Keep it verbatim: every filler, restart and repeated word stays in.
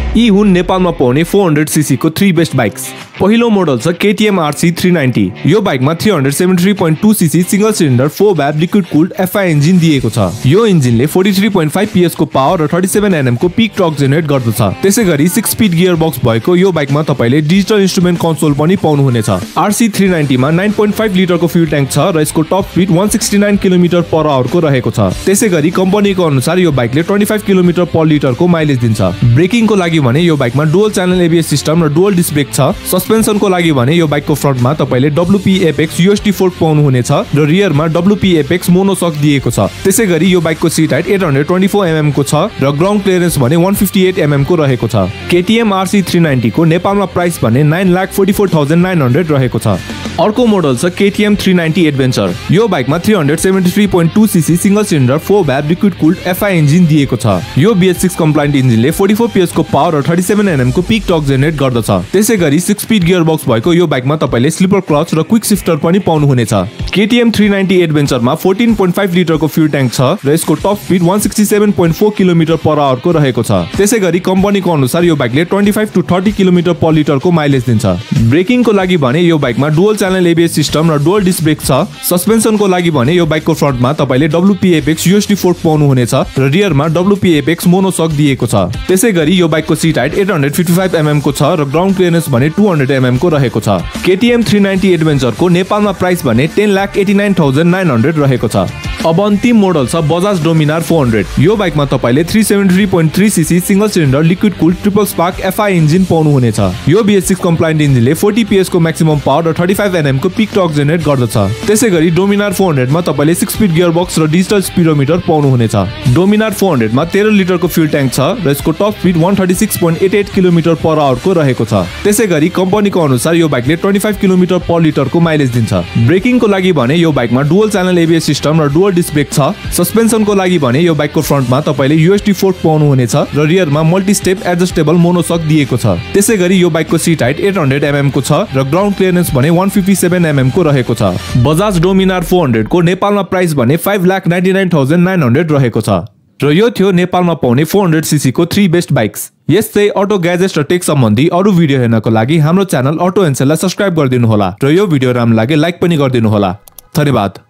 यी हुन् नेपालमा पाउने फोर हन्ड्रेड सीसी को थ्री बेस्ट बाइक्स। पहिलो मोडल छ K T M R C three ninety. यो बाइकमा three hundred seventy three point two CC single cylinder four valve liquid cooled F I engine दिएको छ। यो इन्जिनले forty three point five P S को power र thirty seven N M को peak torque generate गर्दछ। त्यसैगरी सिक्स स्पिड गियर बक्स भएको यो बाइकमा तपाईले डिजिटल इन्स्ट्रुमेन्ट कन्सोल पनि पाउनुहुनेछ। R C थ्री नाइन्टी मा नाइन पोइन्ट फाइभ लिटरको फ्युल ट्याङ्क छ र यसको top speed one sixty nine kilometre per hour को रहेको छ। त्यसैगरी कम्पनीको अनुसार यो बाइकले ट्वेन्टी फाइभ किलोमिटर पर लिटरको माइलेज दिन्छ। ब्रेकिङको लागि भने यो बाइकमा dual channel A B S system र डुअल डिस्क ब्रेक छ। सस्पेन्सनको लागि भने यो बाइकको फ्रन्टमा तपाईले W P Apex U S D fork पाउनुहुनेछ र रियरमा W P Apex मोनोसक दिएको छ। त्यसैगरी यो बाइकको seat height eight hundred twenty four M M को छ र ग्राउन्ड क्लियरेन्स भने one fifty eight M M को रहेको छ। K T M R C three नाइन्टी को नेपालमा प्राइस भने nine lakh forty four thousand nine hundred रहेको छ। अर्को मोडल छ K T M three ninety adventure. यो बाइकमा three hundred seventy three point two CC single cylinder four valve liquid cooled F I engine दिएको छ। यो B S सिक्स कम्प्लाइन्ट इन्जिनले फोर्टी फोर P S को power र thirty seven N M को peak torque generate गर्दछ। त्यसैगरी six speed gear box भएको यो बाइकमा तपाईले स्लिपर क्लच र क्विक शिफ्टर पनि पाउनुहुनेछ। K T M three ninety एडभेन्चरमा फोर्टीन पोइन्ट फाइभ लिटरको फ्युल ट्याङ्क छ र यसको top speed one sixty seven point four kilometre per hour को रहेको छ। त्यसैगरी कम्पनीको अनुसार यो बाइकले twenty five to thirty kilometre per लिटरको माइलेज दिन्छ। ब्रेकिङको लागि भने यो बाइकमा dual channel A B S system र डुअल डिस्क ब्रेक छ। सस्पेन्सनको लागि भने यो बाइकको फ्रन्टमा तपाईले W P Apex U S D fork पाउनुहुनेछ र रियरमा W P Apex मोनोसक दिएको छ। त्यसैगरी यो बाइकको seat height eight hundred fifty five M M को छ र ग्राउन्ड क्लियरेन्स भने टू हन्ड्रेड M M को रहेको छ। K T M three ninety एडभेन्चरको नेपालमा प्राइस भने ten lakh eighty nine thousand nine hundred रहेको छ। अब अन्तिम मोडल छ बजाज डोमिनार फोर हन्ड्रेड। यो बाइकमा तपाईले three seventy three point three CC single cylinder liquid cooled triple spark F I engine पाउनुहुनेछ। यो B S सिक्स कम्प्लाइन्ट इन्जिनले फोर्टी P S को म्याक्सिमम पावर र थर्टी फाइभ N M को पिक टर्क जेनेरेट गर्दछ। त्यसैगरी Dominar four hundred मा तपाईले सिक्स स्पिड गियर बक्स र डिजिटल स्पिडोमिटर पाउनुहुनेछ। डोमिनार फोर हन्ड्रेड मा तेह्र लिटरको फ्युल ट्याङ्क छ र यसको top speed one thirty six point eight eight kilometre per hour को रहेको छ। त्यसैगरी कम्पनीको अनुसार यो बाइकले ट्वेन्टी फाइभ किलोमिटर पर लिटरको माइलेज दिन्छ। ब्रेकिङको लागि भने यो बाइकमा dual channel A B S system र डुअल डिस्क ब्रेक छ। सस्पेन्सनको लागि भने यो बाइकको फ्रन्टमा तपाईले U S D फोर्क पाउनुहुनेछ र रियरमा मल्टी स्टेप एडजस्टेबल मोनोसक दिएको छ। त्यसैगरी यो बाइकको seat height eight hundred M M को छ र ग्राउन्ड क्लियरेन्स भने one fifty seven M M को रहेको छ। बजाज डोमिनार फोर हन्ड्रेड को नेपालमा प्राइस भने five lakh ninety nine thousand nine hundred रहेको छ। र यो थियो नेपालमा पाउने फोर हन्ड्रेड सीसी को थ्री बेस्ट बाइक्स। यस्तै अटो ग्याजेट्स र टेक सम्बन्धी अरू भिडियो हेर्नको लागि हाम्रो च्यानल अटो एन्सेललाई सब्स्क्राइब गरिदिनु होला र यो भिडियो राम्रो लागे लाइक पनि गरिदिनु होला। धन्यवाद।